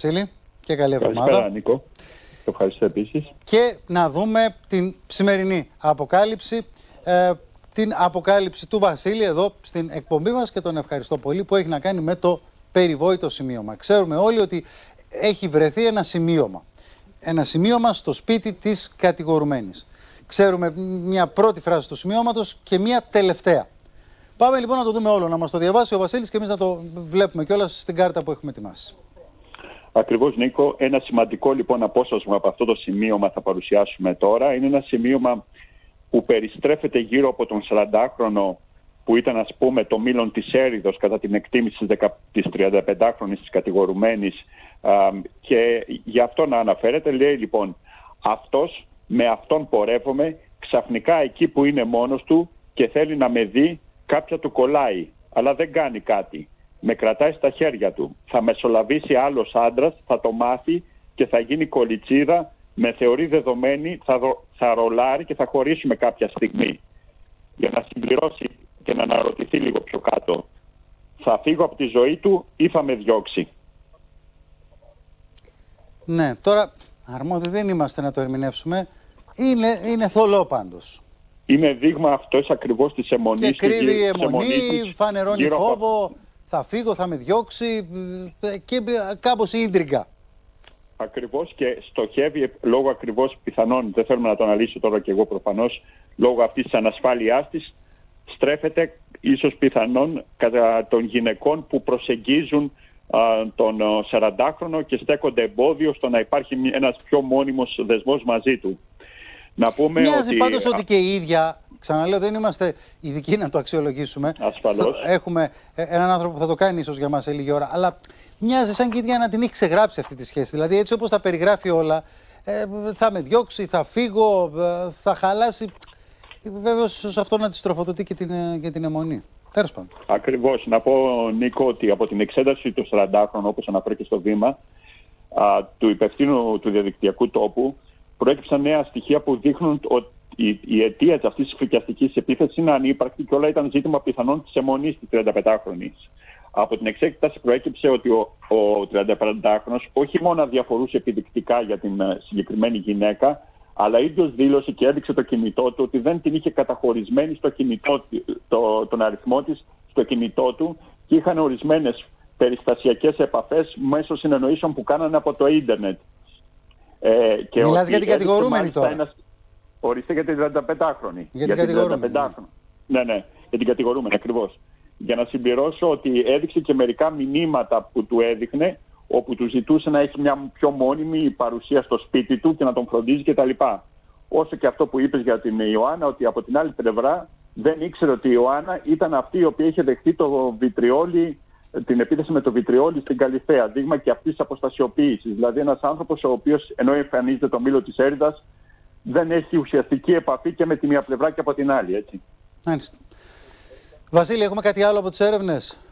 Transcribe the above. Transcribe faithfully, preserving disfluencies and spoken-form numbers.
Βασίλη, και καλή εβδομάδα. Καλησπέρα, Νίκο. Ευχαριστώ επίσης. Και να δούμε την σημερινή αποκάλυψη, ε, την αποκάλυψη του Βασίλη εδώ στην εκπομπή μας, και τον ευχαριστώ πολύ, που έχει να κάνει με το περιβόητο σημείωμα. Ξέρουμε όλοι ότι έχει βρεθεί ένα σημείωμα. Ένα σημείωμα στο σπίτι της κατηγορουμένης. Ξέρουμε μια πρώτη φράση του σημείωματος και μια τελευταία. Πάμε λοιπόν να το δούμε όλο, να μας το διαβάσει ο Βασίλης και εμείς να το βλέπουμε κιόλας στην κάρτα που έχουμε ετοιμάσει. Ακριβώς, Νίκο. Ένα σημαντικό λοιπόν απόσπασμα από αυτό το σημείωμα θα παρουσιάσουμε τώρα. Είναι ένα σημείωμα που περιστρέφεται γύρω από τον σαραντάχρονο που ήταν, ας πούμε, το μήλον της έρηδος κατά την εκτίμηση της τριανταπεντάχρονης της κατηγορουμένης, α, και γι' αυτό να αναφέρεται. Λέει λοιπόν, αυτός, με αυτόν πορεύομαι, ξαφνικά εκεί που είναι μόνος του και θέλει να με δει, κάποια του κολλάει, αλλά δεν κάνει κάτι. Με κρατάει στα χέρια του. Θα μεσολαβήσει άλλος άντρας, θα το μάθει και θα γίνει κολιτσίδα, με θεωρεί δεδομένη, θα, δο, θα ρολάρει και θα χωρίσουμε κάποια στιγμή. Για να συμπληρώσει και να αναρωτηθεί λίγο πιο κάτω, θα φύγω από τη ζωή του ή θα με διώξει. Ναι, τώρα αρμόδιοι δεν είμαστε να το ερμηνεύσουμε. Είναι, είναι θολό πάντως. Είναι δείγμα αυτός ακριβώς της αιμονής. Και κρύβει η αιμονή, φανερώνει φόβο, από... θα φύγω, θα με διώξει, και κάπως η ίντριγκα. Ακριβώς, και στοχεύει λόγω ακριβώς, πιθανόν, δεν θέλουμε να το αναλύσω τώρα και εγώ προφανώς, λόγω αυτής της ανασφάλειάς της, στρέφεται ίσως πιθανόν κατά των γυναικών που προσεγγίζουν α, τον σαραντάχρονο και στέκονται εμπόδιο στο να υπάρχει ένας πιο μόνιμος δεσμός μαζί του. Να πούμε Μοιάζει ότι... πάντως ότι και η ίδια, ξαναλέω, δεν είμαστε ειδικοί να το αξιολογήσουμε. Ασφαλώς. Έχουμε έναν άνθρωπο που θα το κάνει ίσως για μας σε λίγη ώρα, αλλά μοιάζει σαν και η ίδια να την έχει ξεγράψει αυτή τη σχέση. Δηλαδή, έτσι όπως τα περιγράφει όλα, ε, θα με διώξει, θα φύγω, ε, θα χαλάσει. Βέβαιως ίσως αυτό να τη τροφοδοτεί και την, και την αιμονή. Τέλος πάντων. Ακριβώς. Να πω, Νίκο, ότι από την εξέταση του σαραντάχρονου, όπως αναφέρει και στο βήμα, α, του υπευθύνου του διαδικτυακού τόπου, προέκυψαν νέα στοιχεία που δείχνουν ότι η, η αιτία αυτής της φρικιαστικής επίθεσης είναι ανύπαρκτη και όλα ήταν ζήτημα πιθανόν της αιμονής της τριανταπεντάχρονης. Από την εξέταση προέκυψε ότι ο, ο τριανταπεντάχρονος όχι μόνο διαφορούσε επιδεικτικά για την συγκεκριμένη γυναίκα, αλλά ίδιος δήλωσε και έδειξε το κινητό του ότι δεν την είχε καταχωρισμένη στο κινητό, το, τον αριθμό της στο κινητό του, και είχαν ορισμένες περιστασιακές επαφές μέσω συνεννοήσεων που κάνανε από το ίντερνετ. Ε, και Μιλάς για την κατηγορούμενη τώρα. Ένας... Ορίστε για την τριανταπεντάχρονη. Για την κατηγορούμενη. Ναι, ναι, για την κατηγορούμενη ακριβώς. Για να συμπληρώσω ότι έδειξε και μερικά μηνύματα που του έδειχνε, όπου του ζητούσε να έχει μια πιο μόνιμη παρουσία στο σπίτι του και να τον φροντίζει κτλ. Όσο και αυτό που είπες για την Ιωάννα, ότι από την άλλη πλευρά δεν ήξερε ότι η Ιωάννα ήταν αυτή η οποία είχε δεχτεί το βιτριόλι, την επίθεση με το βιτριόλι στην Καλυθέα. Δείγμα και αυτής της αποστασιοποίησης. Δηλαδή, ένας άνθρωπος ο οποίος, ενώ εμφανίζεται το μήλο της έρηδας, δεν έχει ουσιαστική επαφή και με τη μία πλευρά και από την άλλη. Έτσι. Μάλιστα. Βασίλη, έχουμε κάτι άλλο από τις έρευνες?